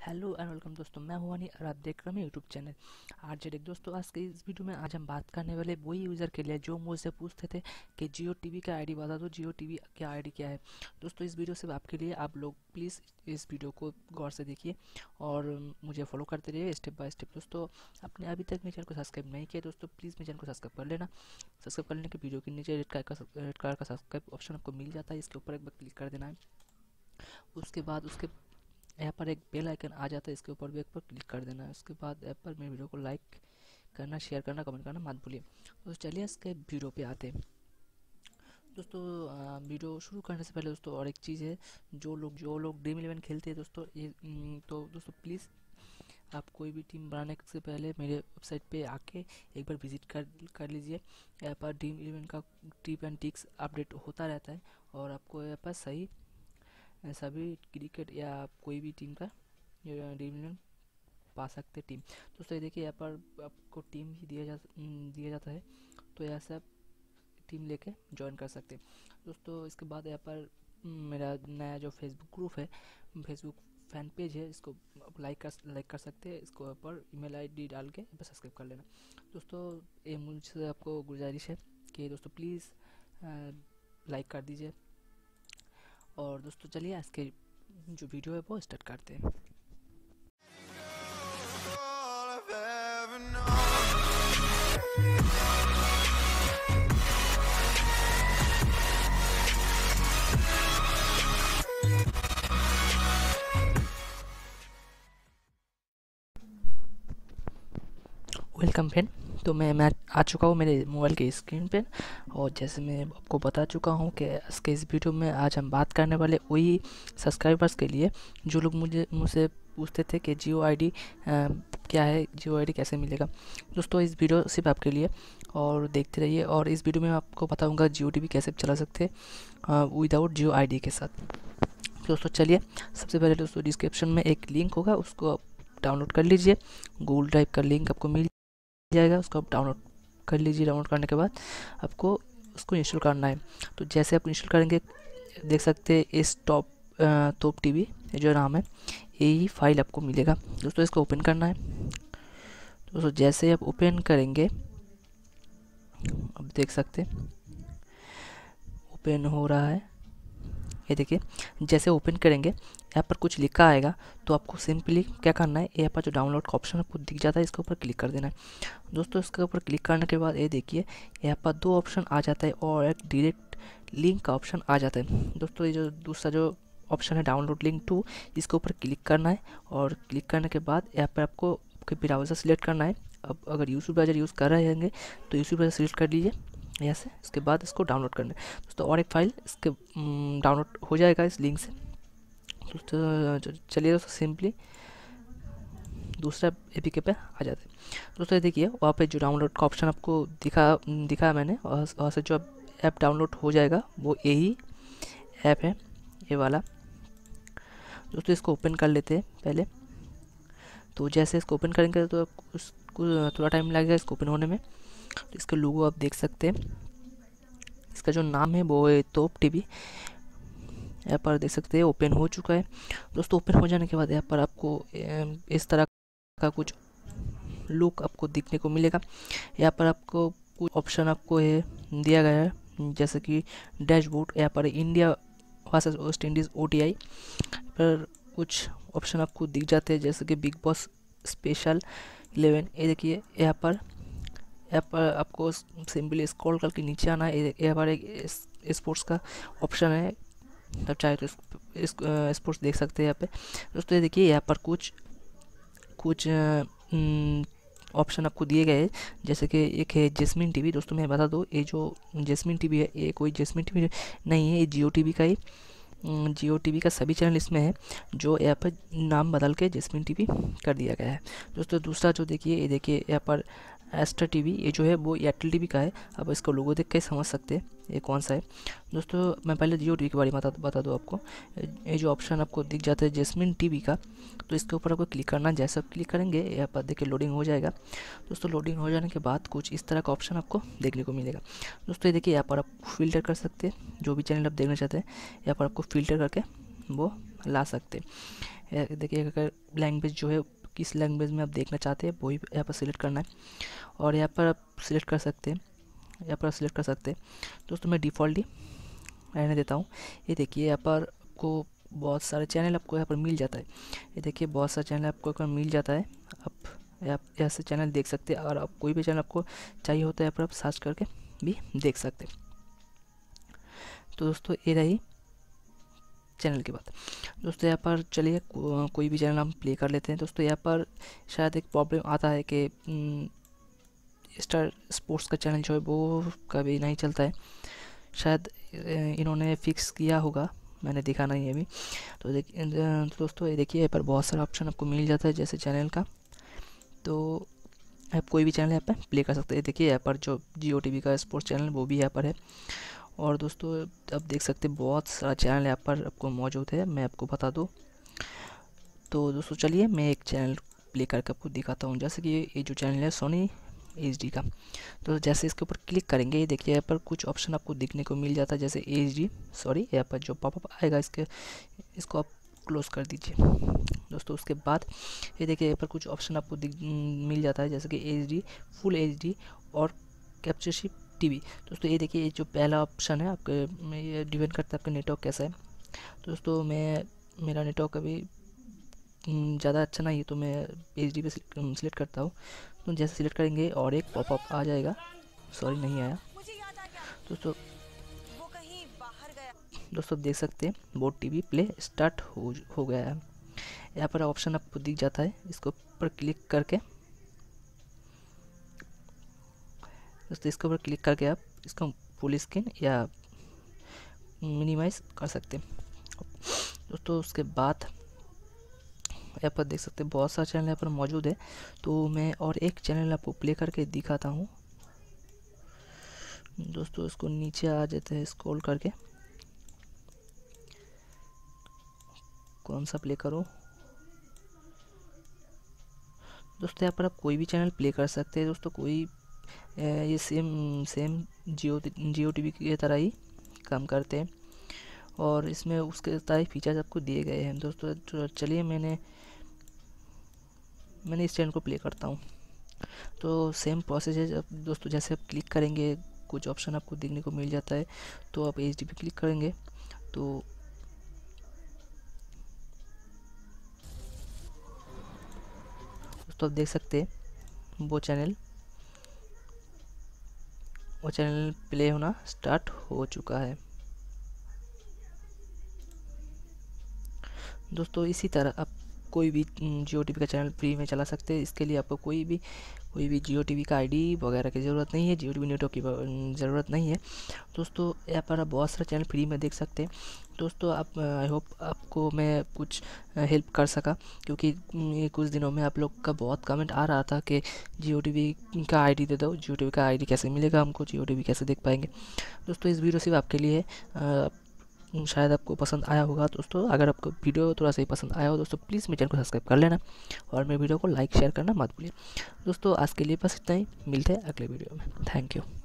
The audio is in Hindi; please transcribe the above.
हेलो एंड वेलकम दोस्तों, मैं हूं वानी और आप देख रहे हैं यूट्यूब चैनल आरजे टेक। दोस्तों आज के इस वीडियो में आज हम बात करने वाले वही यूज़र के लिए जो मुझसे पूछते थे कि जियो टीवी का आईडी बता दो, जियो टीवी का आईडी क्या है। दोस्तों इस वीडियो से आपके लिए आप लोग प्लीज़ इस वीडियो को गौर से देखिए और मुझे फॉलो करते रहिए स्टेप बाय स्टेप। दोस्तों आपने अभी तक मेरे चैनल को सब्सक्राइब नहीं किया दोस्तों, प्लीज़ मेरे चैनल को सब्सक्राइब कर लेना। सब्सक्राइब करने के वीडियो के नीचे रेड कलर का सब्सक्राइब ऑप्शन आपको मिल जाता है, इसके ऊपर एक बार क्लिक कर देना है। उसके बाद उसके यहाँ पर एक बेल आइकन आ जाता है, इसके ऊपर भी एक पर क्लिक कर देना है। उसके बाद ऐप पर मेरे वीडियो को लाइक करना, शेयर करना, कमेंट करना मत भूलिए। तो चलिए इसके वीडियो पे आते हैं। दोस्तों वीडियो शुरू करने से पहले दोस्तों और एक चीज़ है, जो लोग ड्रीम इलेवन खेलते हैं दोस्तों ये तो दोस्तों प्लीज़ आप कोई भी टीम बनाने से पहले मेरे वेबसाइट पे आके एक बार विजिट कर लीजिए। यहाँ पर ड्रीम इलेवन का टिप एंड टिक्स अपडेट होता रहता है और आपको यहाँ पर सभी क्रिकेट या कोई भी टीम का ड्रीम इलेवन पा सकते टीम। दोस्तों ये देखिए यहाँ पर आपको टीम ही दिया जाता है, तो यहाँ से आप टीम लेके ज्वाइन कर सकते हैं। दोस्तों इसके बाद यहाँ पर मेरा नया जो फेसबुक ग्रुप है, फेसबुक फैन पेज है, इसको आप लाइक कर सकते हैं। इसको यहाँ पर ईमेल आईडी डाल के यहाँ पर सब्सक्राइब कर लेना। दोस्तों ये मुझसे आपको गुजारिश है कि दोस्तों प्लीज़ लाइक कर दीजिए। और दोस्तों चलिए आज के जो वीडियो है वो स्टार्ट करते हैं। Welcome friend. तो मैं आ चुका हूँ मेरे मोबाइल के स्क्रीन पे और जैसे मैं आपको बता चुका हूँ कि आज के इस वीडियो में आज हम बात करने वाले वही सब्सक्राइबर्स के लिए जो लोग मुझसे पूछते थे कि जियो आईडी क्या है, जियो आईडी कैसे मिलेगा। दोस्तों इस वीडियो सिर्फ आपके लिए और देखते रहिए। और इस वीडियो में मैं आपको बताऊँगा जियो टीवी कैसे चला सकते विदाउट जियो आईडी के साथ। दोस्तों चलिए सबसे पहले दोस्तों डिस्क्रिप्शन में एक लिंक होगा, उसको आप डाउनलोड कर लीजिए। गूगल ड्राइव का लिंक आपको मिल जाएगा, उसको आप डाउनलोड कर लीजिए। डाउनलोड करने के बाद आपको उसको इंस्टॉल करना है। तो जैसे आप इंस्टॉल करेंगे देख सकते हैं इस टॉप टीवी जो नाम है, यही फाइल आपको मिलेगा। दोस्तों इसको ओपन करना है। दोस्तों जैसे आप ओपन करेंगे अब देख सकते हैं ओपन हो रहा है। ये देखिए जैसे ओपन करेंगे यहाँ पर कुछ लिखा आएगा, तो आपको सिंपली क्या करना है, यहाँ पर जो डाउनलोड का ऑप्शन आपको दिख जाता है इसके ऊपर क्लिक कर देना है। दोस्तों इसके ऊपर क्लिक करने के बाद ये देखिए यहाँ पर दो ऑप्शन आ जाता है और एक डायरेक्ट लिंक का ऑप्शन आ जाता है। दोस्तों ये जो दूसरा जो ऑप्शन है डाउनलोड लिंक टू, इसके ऊपर क्लिक करना है और क्लिक करने के बाद यहाँ पर आपको ब्राउज़र सेलेक्ट करना है। अब अगर यूट्यूब ब्राउज़र यूज़ कर रहे होंगे तो यूट्यूब ब्राउज़र सेलेक्ट कर लीजिए ऐसे। इसके बाद इसको डाउनलोड करना है दोस्तों और एक फाइल इसके डाउनलोड हो जाएगा इस लिंक से। दोस्तों चलिए दोस्तों सिंपली दूसरा एपीके पे आ जाते हैं। दोस्तों ये देखिए वहाँ पे जो डाउनलोड का ऑप्शन आपको दिखा मैंने, और वहाँ से जो ऐप डाउनलोड हो जाएगा वो यही ऐप है, ये वाला। दोस्तों इसको ओपन कर लेते हैं पहले। तो जैसे इसको ओपन करेंगे तो उसको थोड़ा टाइम लगेगा इसको ओपन होने में। तो इसका लोगो आप देख सकते हैं, इसका जो नाम है वो है टॉप टीवी। यहाँ पर देख सकते हैं ओपन हो चुका है। दोस्तों ओपन हो जाने के बाद यहाँ पर आपको इस तरह का कुछ लुक आपको दिखने को मिलेगा। यहाँ पर आपको कुछ ऑप्शन आपको दिया गया है, जैसे कि डैशबोर्ड, यहाँ पर India versus West Indies ODI पर कुछ ऑप्शन आपको दिख जाते हैं, जैसे कि बिग बॉस स्पेशल 11। ये देखिए यहाँ पर आपको सिंपली स्क्रॉल करके नीचे आना है। यहाँ पर एक स्पोर्ट्स का ऑप्शन है, आप चाहे तो स्पोर्ट्स देख सकते हैं यहाँ पे। दोस्तों ये देखिए यहाँ पर कुछ ऑप्शन आपको दिए गए हैं, जैसे कि एक है जैस्मिन टीवी। दोस्तों मैं बता दूँ ये जो जैस्मिन टीवी है ये कोई जैस्मिन टीवी नहीं है, ये जियो टीवी का ही जियो टीवी का सभी चैनल इसमें है, जो यहाँ पर नाम बदल के जैस्मिन टीवी कर दिया गया है। दोस्तों दूसरा जो देखिए ये देखिए यहाँ पर एस्ट्रा टीवी, ये जो है वो एयरटेल टीवी का है। अब इसको लोगो देख के समझ सकते हैं ये कौन सा है। दोस्तों मैं पहले जियो टीवी के बारे में बता दूँ आपको। ये जो ऑप्शन आपको दिख जाता है जैस्मिन टीवी का, तो इसके ऊपर आपको क्लिक करना है। जैसे आप क्लिक करेंगे यहाँ पर देखिए लोडिंग हो जाएगा। दोस्तों लोडिंग हो जाने के बाद कुछ इस तरह का ऑप्शन आपको देखने को मिलेगा। दोस्तों ये देखिए यहाँ पर आप फ़िल्टर कर सकते हैं, जो भी चैनल आप देखना चाहते हैं यहाँ पर आपको फ़िल्टर करके वो ला सकते हैं। देखिए अगर लैंग्वेज जो है किस लैंग्वेज में आप देखना चाहते हैं वही यहाँ पर सिलेक्ट करना है और यहाँ पर आप सिलेक्ट कर सकते हैं, यहाँ पर सिलेक्ट कर सकते हैं। दोस्तों मैं डिफ़ॉल्ट ही रहने देता हूँ। ये देखिए यहाँ पर आपको बहुत सारे चैनल आपको यहाँ पर मिल जाता है। ये देखिए बहुत सारे चैनल आपको यहाँ पर मिल जाता है। आप यहाँ से चैनल देख सकते हैं और आप कोई भी चैनल आपको चाहिए होता है यहाँ पर आप सर्च करके भी देख सकते हैं। तो दोस्तों ये रही चैनल की बात। दोस्तों यहाँ पर चलिए कोई भी चैनल हम प्ले कर लेते हैं। दोस्तों यहाँ पर शायद एक प्रॉब्लम आता है कि स्टार स्पोर्ट्स का चैनल जो है वो कभी नहीं चलता है, शायद इन्होंने फिक्स किया होगा, मैंने देखा नहीं है अभी। तो दोस्तों ये देखिए यहाँ पर बहुत सारा ऑप्शन आपको मिल जाता है जैसे चैनल का, तो आप कोई भी चैनल यहाँ पर प्ले कर सकते हैं। देखिए यहाँ पर जो जियो टीवी का स्पोर्ट्स चैनल वो भी यहाँ पर है। और दोस्तों आप देख सकते हैं बहुत सारा चैनल यहाँ पर आपको मौजूद है, मैं आपको बता दूँ। तो दोस्तों चलिए मैं एक चैनल प्ले करके आपको दिखाता हूँ, जैसे कि ये जो चैनल है सोनी HD का। तो जैसे इसके ऊपर क्लिक करेंगे ये देखिए यहाँ पर कुछ ऑप्शन आपको दिखने को मिल जाता है जैसे HD, सॉरी यहाँ पर जो पॉपअप आएगा इसको आप क्लोज़ कर दीजिए। दोस्तों उसके बाद ये देखिए यहाँ पर कुछ ऑप्शन आपको मिल जाता है जैसे कि HD, फुल HD और कैप्चरशिप TV। दोस्तों ये देखिए ये जो पहला ऑप्शन है आपके, ये डिपेंड करता है आपका नेटवर्क कैसा है। तो दोस्तों मेरा नेटवर्क अभी ज़्यादा अच्छा नहीं है तो मैं HD पे सिलेक्ट करता हूँ। तो जैसे सिलेक्ट करेंगे और एक पॉपअप आ जाएगा, सॉरी नहीं आया दोस्तों देख सकते हैं बोट TV प्ले स्टार्ट हो गया है। यहाँ पर ऑप्शन आपको दिख जाता है, इसको ऊपर क्लिक करके दोस्तों इसके ऊपर क्लिक करके आप इसका फुल स्क्रीन या मिनिमाइज कर सकते हैं। दोस्तों उसके बाद यहाँ पर देख सकते हैं बहुत सारे चैनल यहाँ पर मौजूद है, तो मैं और एक चैनल आपको प्ले करके दिखाता हूँ। दोस्तों इसको नीचे आ जाते हैं स्क्रॉल करके, कौन सा प्ले करूँ। दोस्तों यहाँ पर आप कोई भी चैनल प्ले कर सकते हैं। दोस्तों कोई ये सेम जियो टीवी की तरह ही काम करते हैं और इसमें उसके सारे फीचर्स आपको दिए गए हैं। दोस्तों चलिए मैंने इस चैनल को प्ले करता हूँ। तो सेम प्रोसेस है दोस्तों, जैसे आप क्लिक करेंगे कुछ ऑप्शन आपको देखने को मिल जाता है, तो आप HD पे क्लिक करेंगे तो दोस्तों आप देख सकते हैं वो चैनल प्ले होना स्टार्ट हो चुका है। दोस्तों इसी तरह आप कोई भी जियो टीवी का चैनल फ्री में चला सकते हैं। इसके लिए आपको कोई भी जियो टीवी का ID वगैरह की ज़रूरत नहीं है, जियो टीवी नेटवर्क की ज़रूरत नहीं है। दोस्तों यहाँ पर आप बहुत सारे चैनल फ्री में देख सकते हैं। दोस्तों आप आई होप आपको मैं कुछ हेल्प कर सका, क्योंकि कुछ दिनों में आप लोग का बहुत कमेंट आ रहा था कि जियो टीवी का ID दे दो, जियो टीवी का ID कैसे मिलेगा हमको, जियो टीवी कैसे देख पाएंगे। दोस्तों इस वीडियो सिर्फ आपके लिए है, शायद आपको पसंद आया होगा। दोस्तों अगर आपको वीडियो थोड़ा सा ही पसंद आया हो दोस्तों प्लीज़ मेरे चैनल को सब्सक्राइब कर लेना और मेरे वीडियो को लाइक शेयर करना मत भूलिए। दोस्तों आज के लिए बस इतना ही, मिलते हैं अगले वीडियो में। Thank you.